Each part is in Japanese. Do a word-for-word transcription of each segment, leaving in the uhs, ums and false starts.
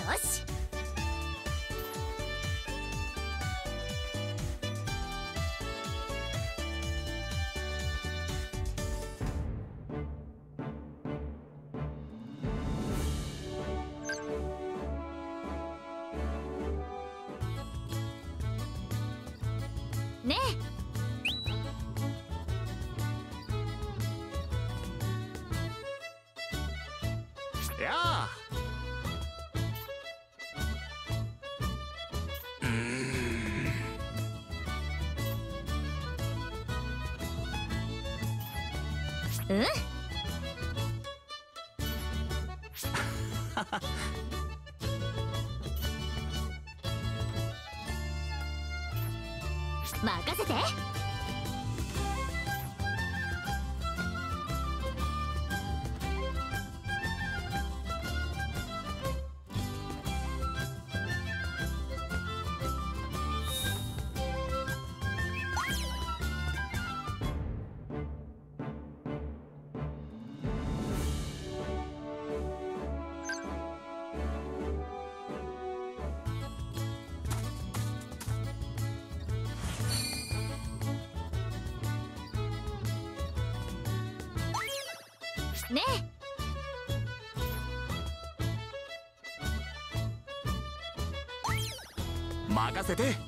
し。ねえ。やあ。うーん。 うん。任せて。ね任せて。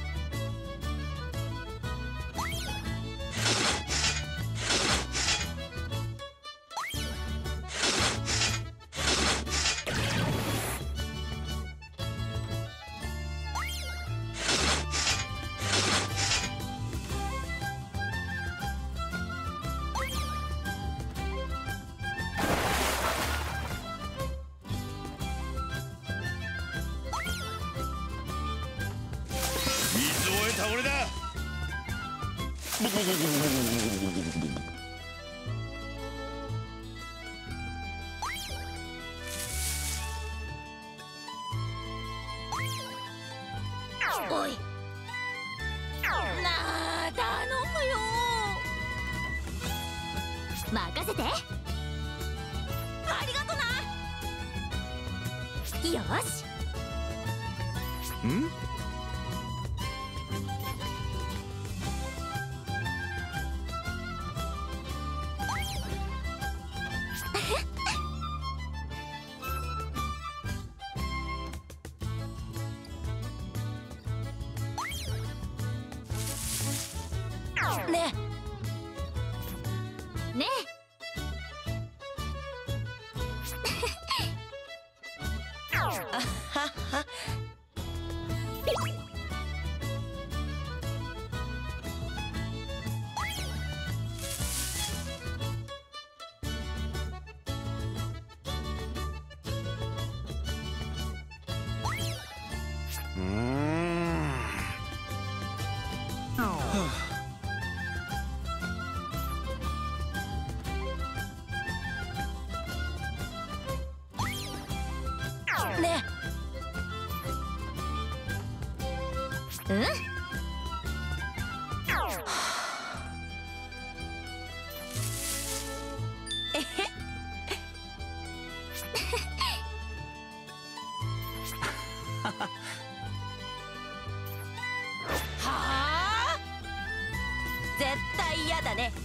水を得た俺だ。 おいなあ頼むよ。任せて。ありがとな。よし。 ん？ ねねうーん。 ねうんえへはあ絶対嫌だね。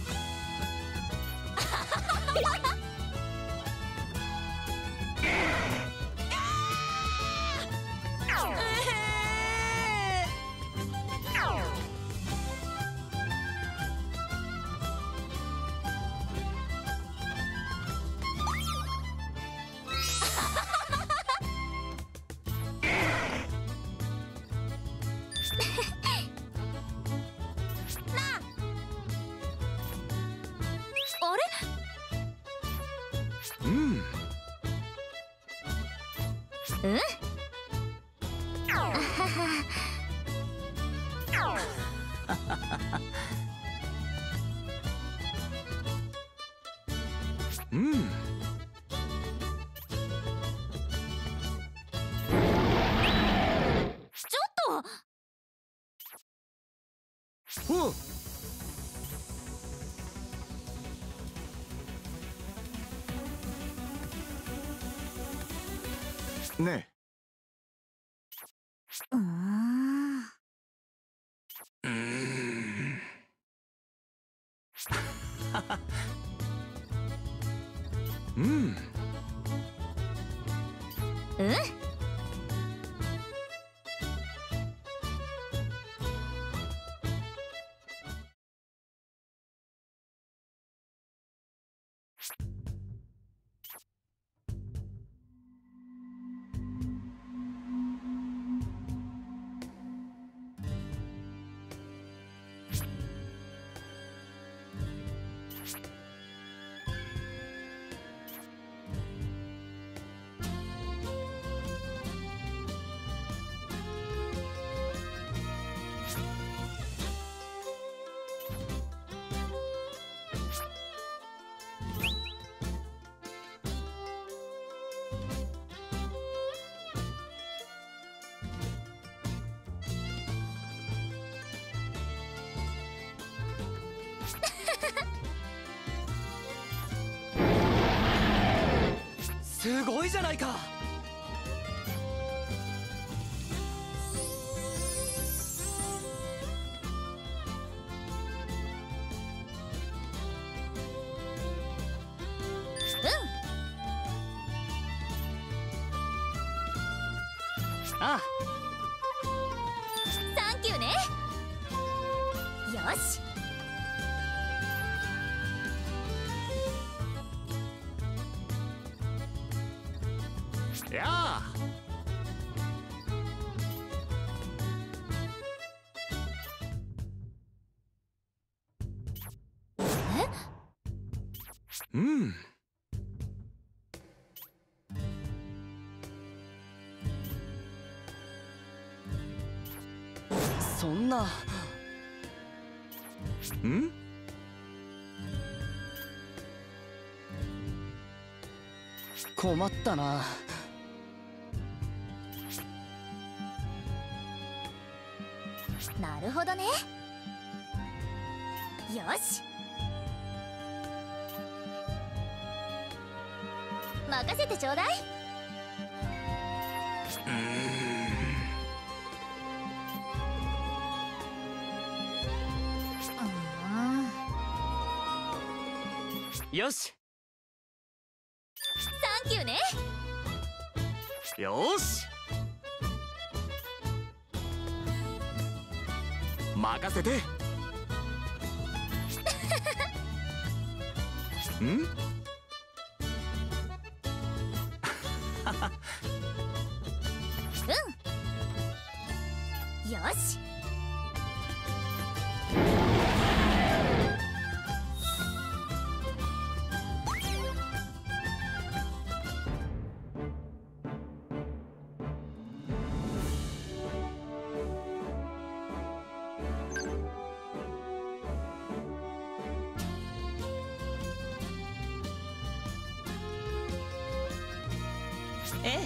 あれうん。 うんうん。 ちょっとおう。ねえ。 うん。 うん。 すごいじゃないか。ああ、 サンキューね。よし。 やあ。うん。 そんな。 うん。 困ったな。 なるほどね。よし。任せてちょうだい。 よし。 サンキューね。 よーし。任せて。ん？ うん。よし。 ええ。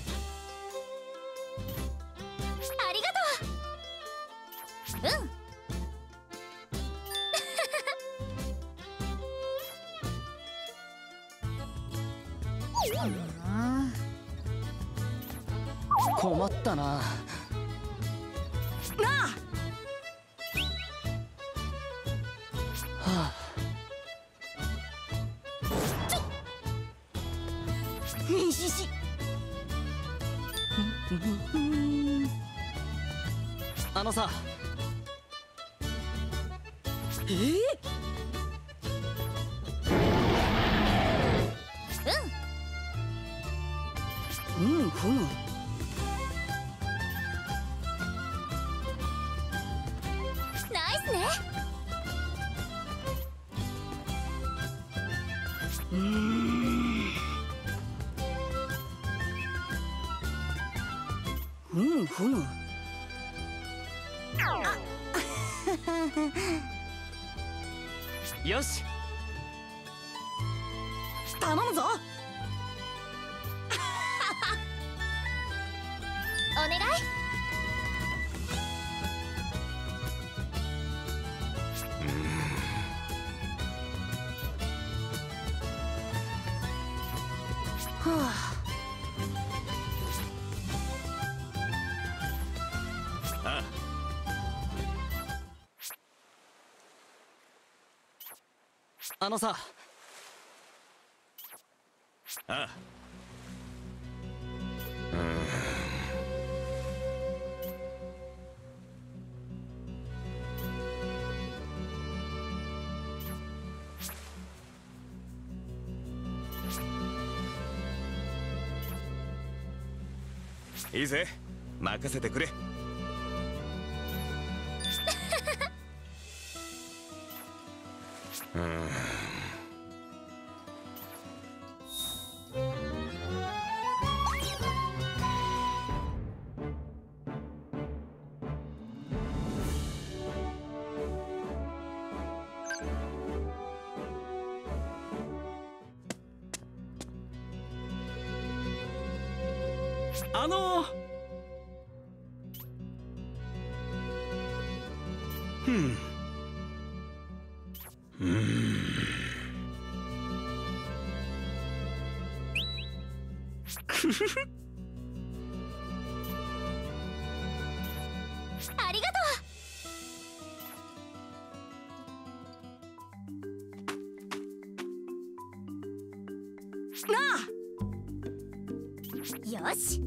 ありがとう。うん。 困ったな。なあ。はあ。にしし。あのさ。えー、うん。うん、ふむ。 ナイスね。 うーん。うん、ふむ。よし。頼むぞ。 お願い。 はあ。 ああ。 あのさ。 ああ。いいぜ、任せてくれ。うん。 あのふんうんくふふありがとなう。よし。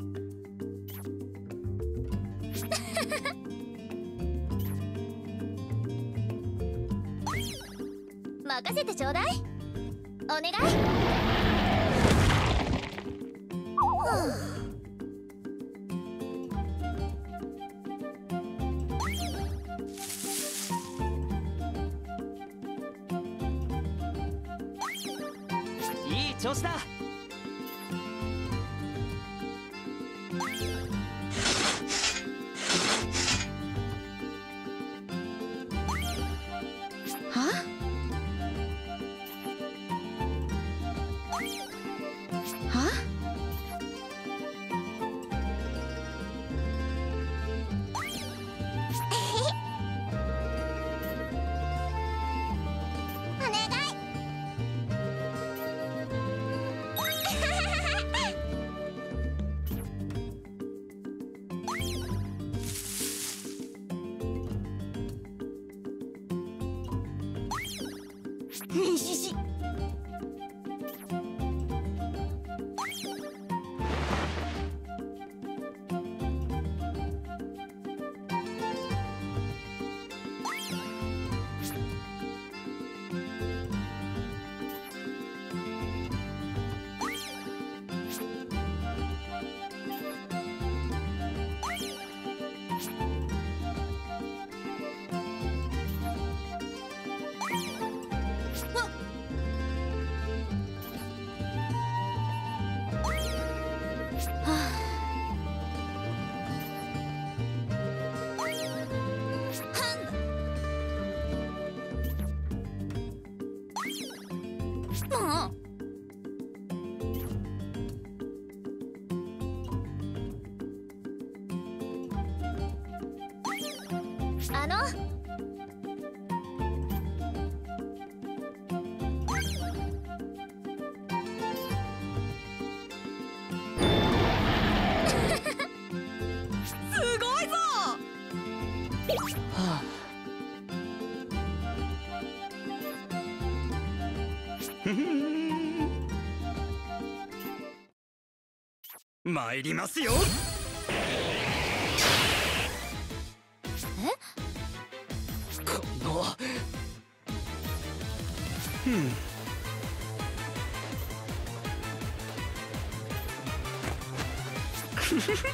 任せてちょうだい。お願い。 いい調子だ。 ははお願い。 にししもう。あの。 すごいぞ。 はあ参りますよ。 え？ このふんくふふ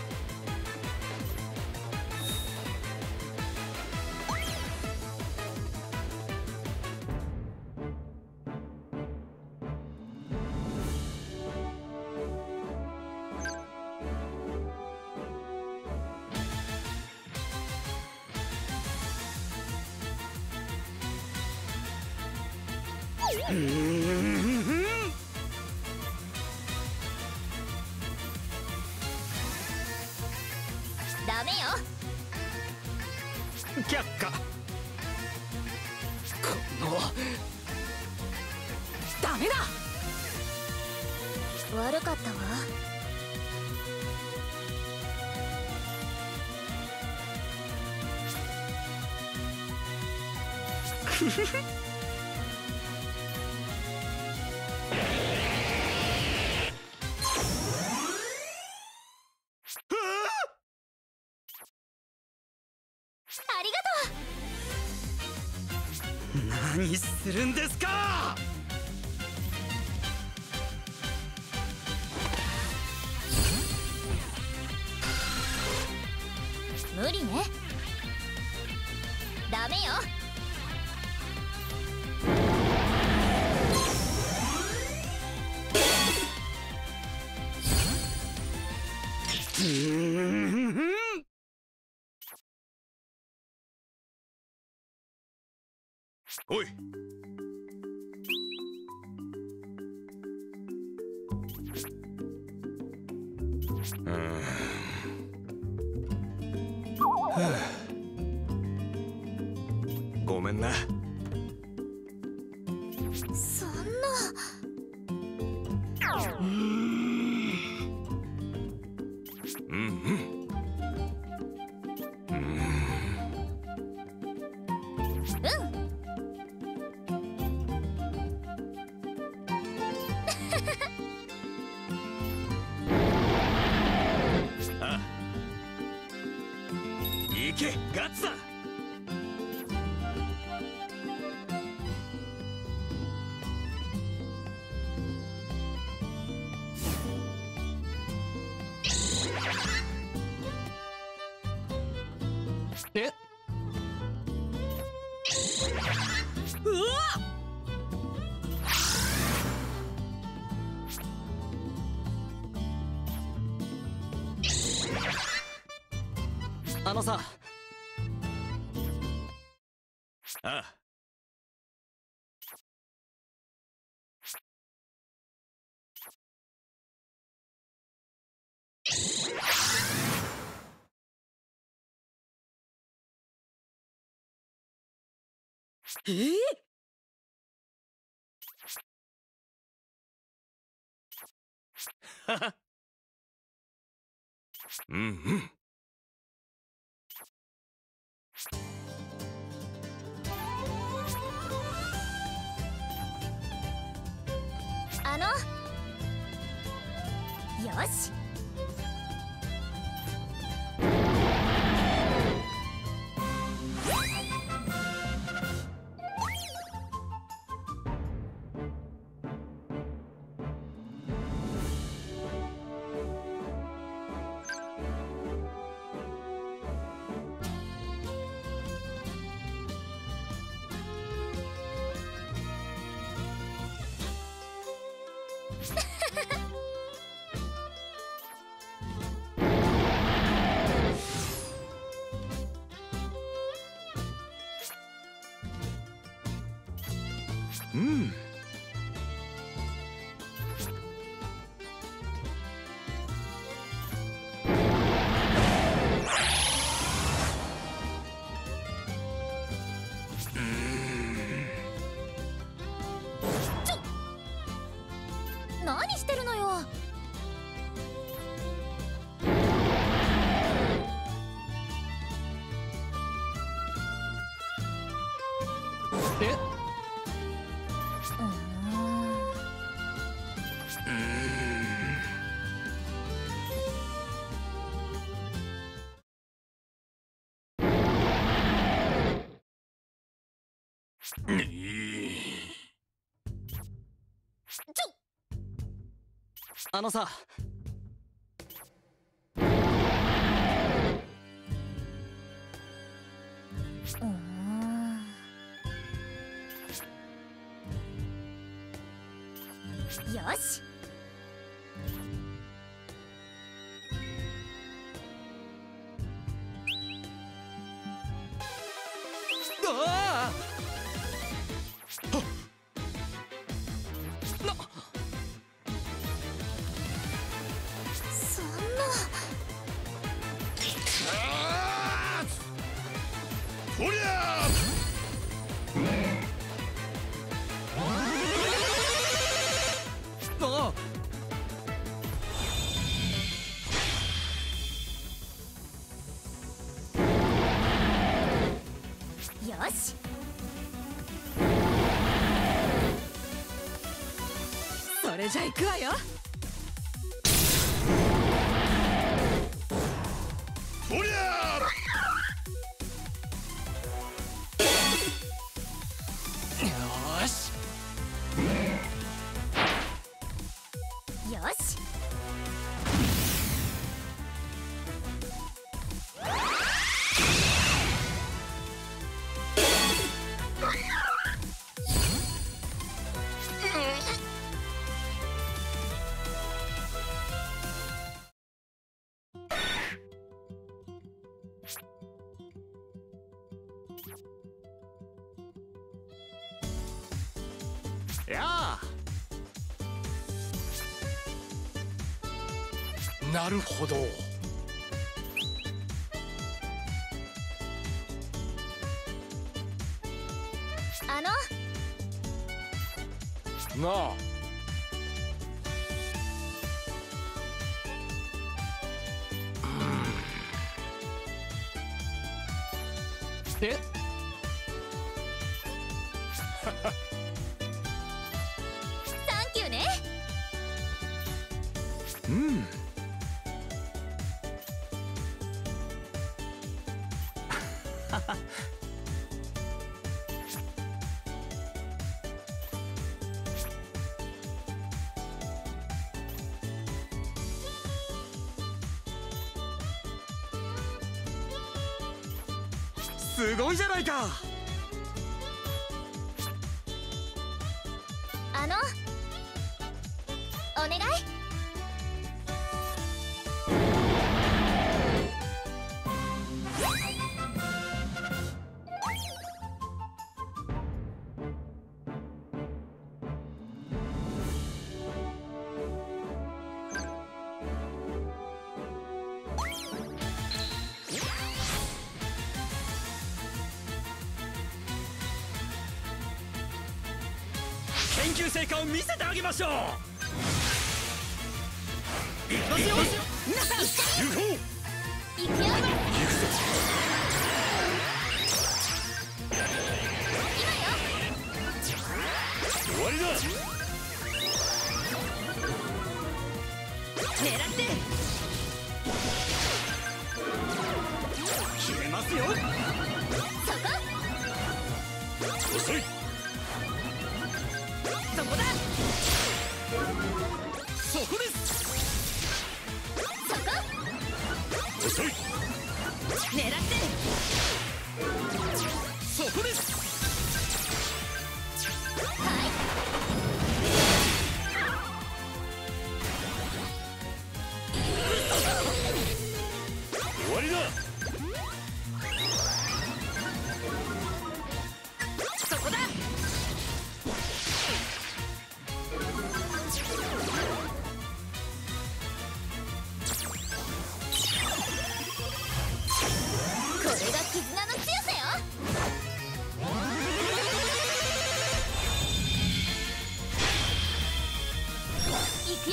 うーんダメよ。 却下。このダメだ。 悪かったわ。 くふふりがとう。 何するんですか。 無理ね。ダメよ。 うーん。 おい。うん。ごめんな。 そんな。 うんうん。うんあ、行けガッツだ。 え、 うわあのさ。 ああ。 えー、 はは。うんうん。 あの。よし。 うん。 何してるのよ。 え、あのさ。 よし。 ああ。な。 そんな。 おりゃあ。 よし。 それじゃ行くわよ。 おりゃなるほど。 あのなあ。 えサンキューね。 うん。 すごいじゃないか。 あのお願い。 研究成果を見せてあげましょう。いきますよ皆さん。 行こう。 行くよ。 行くぞ。 今よ。 終わりだ。 狙って決めますよ。 そこ。 遅い。 そこだ。 そこです。 そこ。 遅い。 狙ってそこです。 はい。 終わりだ。 そこだ。 これが絆の強さよ。行くよ。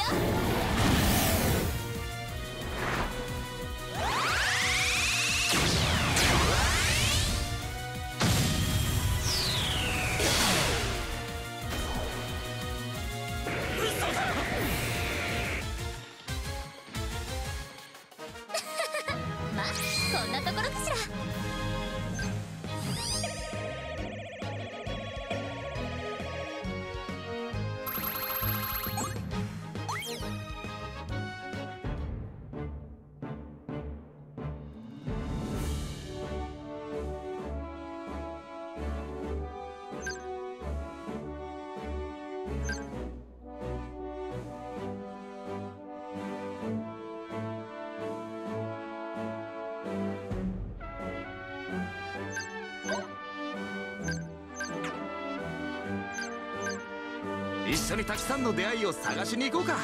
まあこんなところかしら。 一緒にたくさんの出会いを探しに行こうか。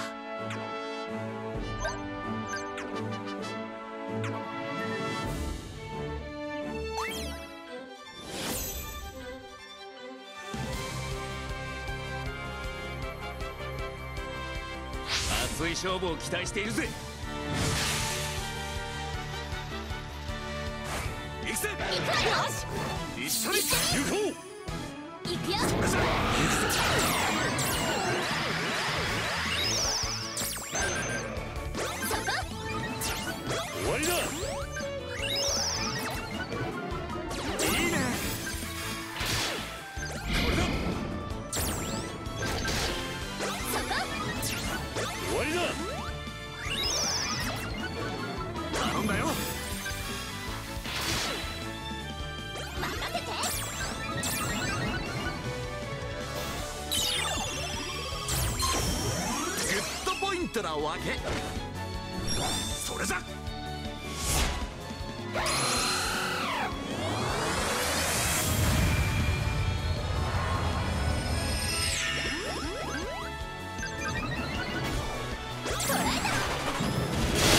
熱い勝負を期待しているぜ。行くぜ。 行くわよ。 一緒に行こう。 行くよ。そこ。 終わりだ。 いいね。これだ。 そこ。 終わりだ。 頼んだよ。 任せて。 グッドポイントなわけ。それじゃ。 捕らえた。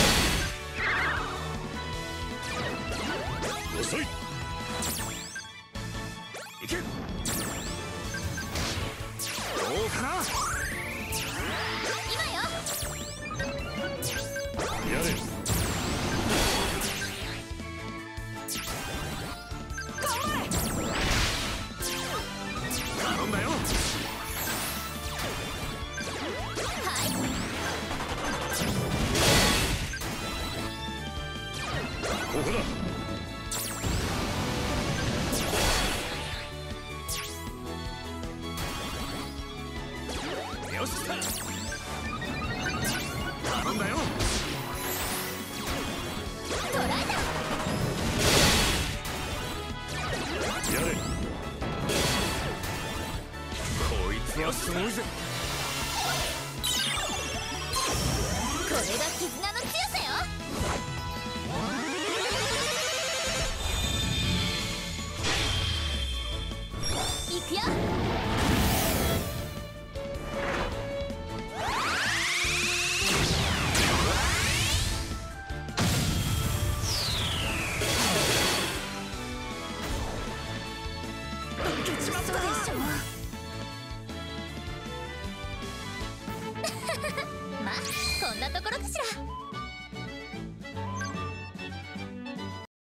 だ。 よし来た。頼んだよ。 捕らえた。 やれ。 こいつはすごいぜ。 これが絆